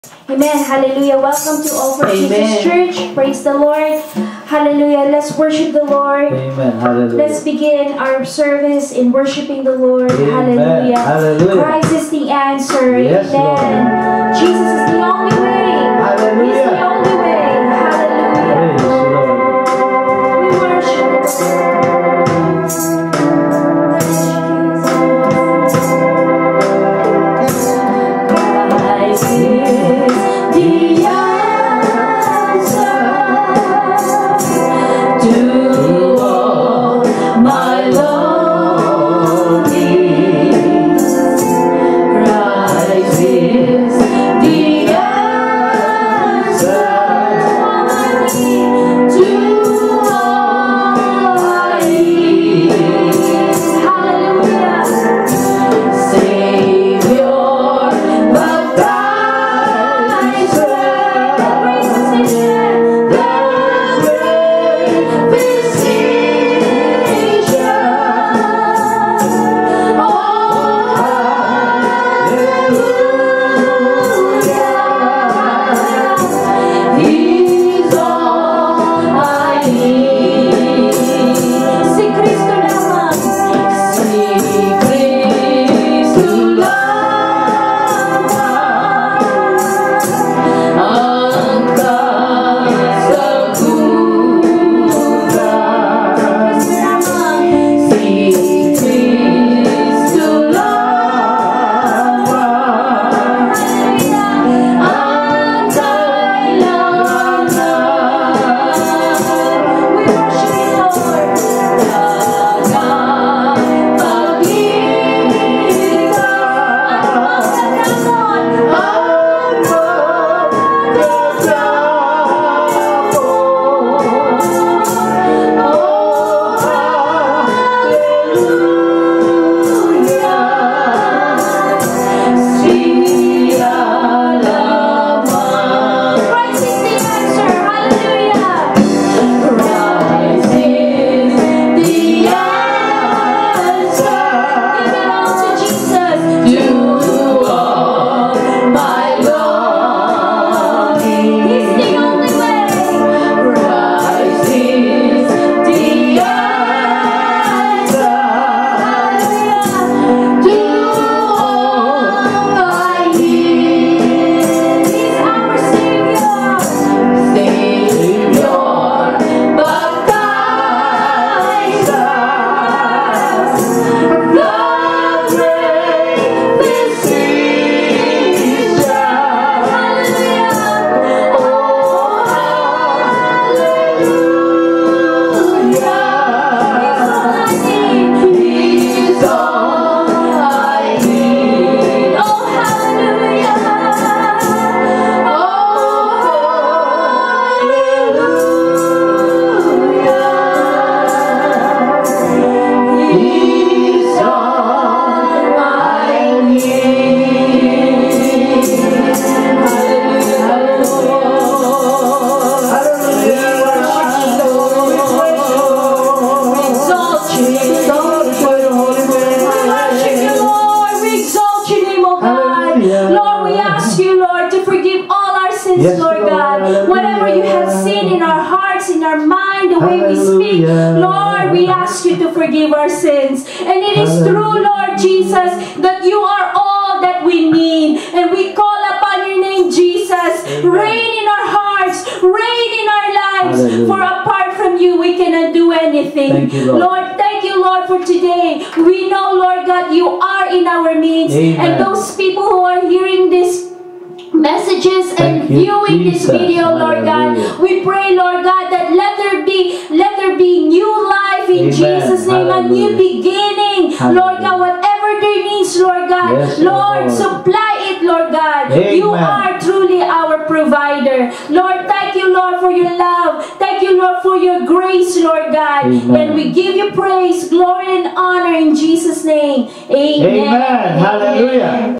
Amen. Hallelujah. Welcome to All for Jesus Church. Praise the Lord. Hallelujah. Let's worship the Lord. Amen. Hallelujah. Let's begin our service in worshiping the Lord. Amen. Hallelujah. Hallelujah. Christ is the answer. Yes, Amen. Lord. Jesus is the only way. Hallelujah. He's the only way. Hallelujah. Praise the Lord. We worship the Lord. Christ is the answer to all my longings. Christ is the answer to all I need. Hallelujah. Savior, Yes, Lord God, whatever you have seen in our hearts, in our mind, the way we speak, Lord, we ask you to forgive our sins. And it is true, Lord Jesus, that you are all that we need. And we call upon your name, Jesus. Reign in our hearts, reign in our lives. For apart from you, we cannot do anything. Thank you, Lord. Thank you, Lord, for today. We know, Lord God, you are in our midst. Amen. And those people who are hearing this messages and viewing this video, Lord God, we pray, Lord God, that let there be new life in Jesus' name, a new beginning, Lord God, whatever their needs, Lord God, Lord, supply it, Lord God. You are truly our provider. Lord, thank you, Lord, for your love. Thank you, Lord, for your grace, Lord God. And we give you praise, glory, and honor in Jesus' name. Amen. Amen. Hallelujah.